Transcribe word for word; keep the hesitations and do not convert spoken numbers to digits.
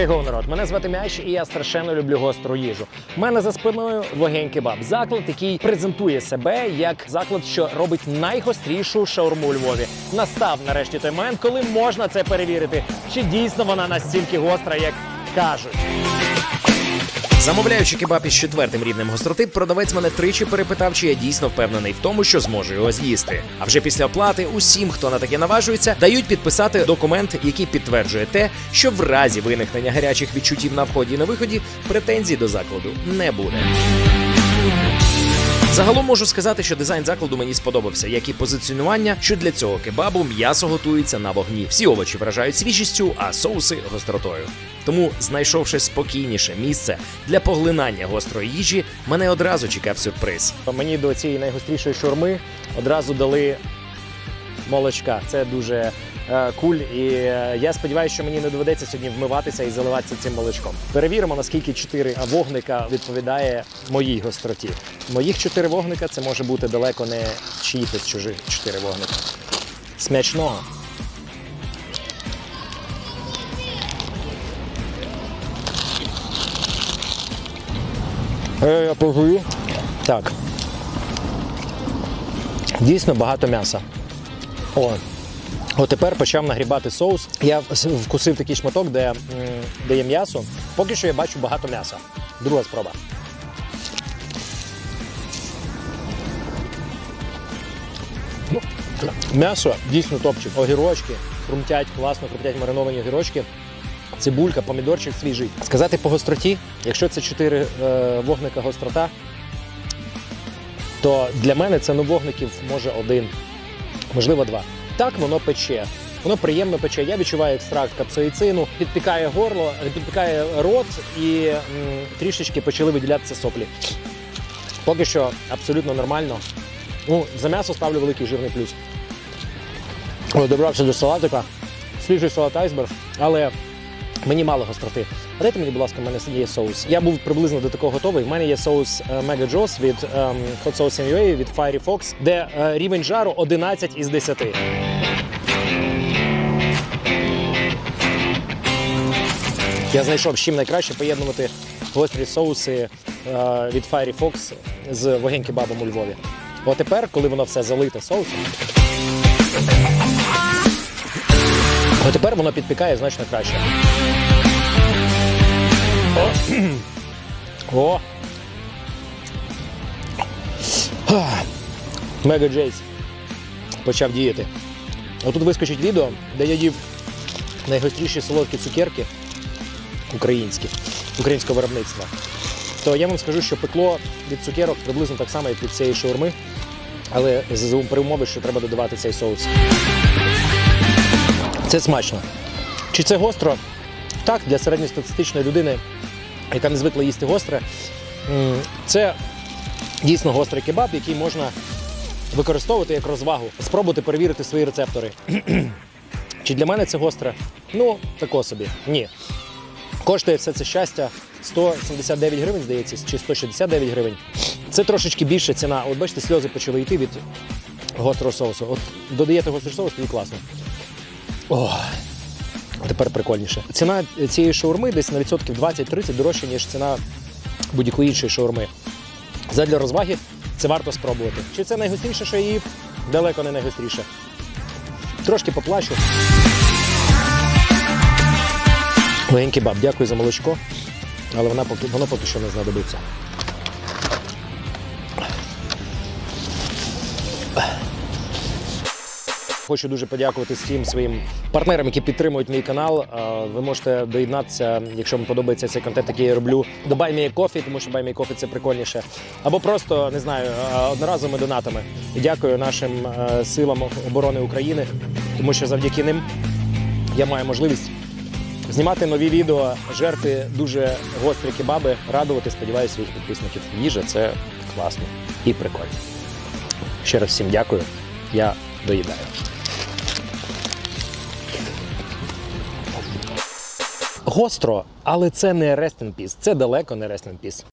Хей-гоу, народ! Мене звати Мяч, і я страшенно люблю гостру їжу. У мене за спиною Вогень Кебаб. Заклад, який презентує себе як заклад, що робить найгострішу шаурму у Львові. Настав нарешті той момент, коли можна це перевірити, чи дійсно вона настільки гостра, як кажуть. Замовляючи кебаб із четвертим рівнем гостроти, продавець мене тричі перепитав, чи я дійсно впевнений в тому, що зможу його з'їсти. А вже після оплати усім, хто на таке наважується, дають підписати документ, який підтверджує те, що в разі виникнення гарячих відчуттів на вході і на виході претензій до закладу не буде. Загалом можу сказати, що дизайн закладу мені сподобався, як і позиціонування, що для цього кебабу м'ясо готується на вогні. Всі овочі вражають свіжістю, а соуси – гостротою. Тому, знайшовши спокійніше місце для поглинання гострої їжі, мене одразу чекав сюрприз. Мені до цієї найгострішої шаурми одразу дали молочка. Це дуже е, куль, і е, я сподіваюся, що мені не доведеться сьогодні вмиватися і заливатися цим молочком. Перевіримо, наскільки чотири вогника відповідає моїй гостроті. Моїх чотири вогника – це може бути далеко не чиїхось чужих чотири вогника. Смачного! Я пожую. Так. Дійсно багато м'яса. О. От тепер почав нагрібати соус. Я вкусив такий шматок, де, де є м'ясо. Поки що я бачу багато м'яса. Друга спроба. Ну, м'ясо дійсно топчик. Огірочки хрумтять, класно хрумтять мариновані огірочки. Цибулька, помідорчик свіжий. Сказати по гостроті, якщо це чотири е, вогника гострота, то для мене це ну, вогників може один, можливо два. Так воно пече. Воно приємно пече. Я відчуваю екстракт капсаїцину, підпікає горло, підпікає рот і м, трішечки почали виділятися соплі. Поки що абсолютно нормально. Ну, за м'ясо ставлю великий жирний плюс. Ось, добрався до салатика. Свіжий салат айсберг, але мені мало гостроти. А дайте мені, будь ласка, в мене є соус. Я був приблизно до такого готовий. В мене є соус Mega Jaws від um, Hot Sauce ен ю ей, від Fiery Fox, де uh, рівень жару одинадцять із десяти. Я знайшов, з чим найкраще поєднувати гострі соуси uh, від Fiery Fox з Вогень Кебабом у Львові. От тепер, коли воно все залите соусом, от тепер воно підпікає значно краще. О! О! Mega Jaws почав діяти. Отут вискочить відео, де я їв найгостріші солодкі цукерки українські, українського виробництва. То я вам скажу, що пекло від цукерок приблизно так само, як від цієї шаурми, але при умові, що треба додавати цей соус. Це смачно. Чи це гостро? Так, для середньостатистичної людини, яка не звикла їсти гостре, це дійсно гострий кебаб, який можна використовувати як розвагу, спробувати перевірити свої рецептори. Чи для мене це гостре? Ну, тако собі. Ні. Коштує все це щастя сто сімдесят дев'ять гривень, здається, чи сто шістдесят дев'ять гривень. Це трошечки більша ціна. От бачите, сльози почали йти від гострого соусу. От додаєте гострий соус, тоді класно. О, тепер прикольніше. Ціна цієї шаурми десь на відсотків двадцять-тридцять дорожча, ніж ціна будь-якої іншої шаурми. Задля розваги це варто спробувати. Чи це найгостріше, що я їв? Далеко не найгостріше. Трошки поплачу. Вогень Кебаб, дякую за молочко, але воно поки, воно поки що не знадобиться. Хочу дуже подякувати всім своїм партнерам, які підтримують мій канал. Ви можете доєднатися, якщо вам подобається цей контент, який я роблю, до Buy Me a Coffee, тому що Buy Me a Coffee – це прикольніше. Або просто, не знаю, одноразовими донатами. І дякую нашим силам оборони України, тому що завдяки ним я маю можливість знімати нові відео, жерти дуже гострі кебаби, радувати, сподіваюся, своїх підписників. Їжа – це класно і прикольно. Ще раз всім дякую. Я доїдаю. Гостро, але це не rest in peace. Це далеко не rest in peace.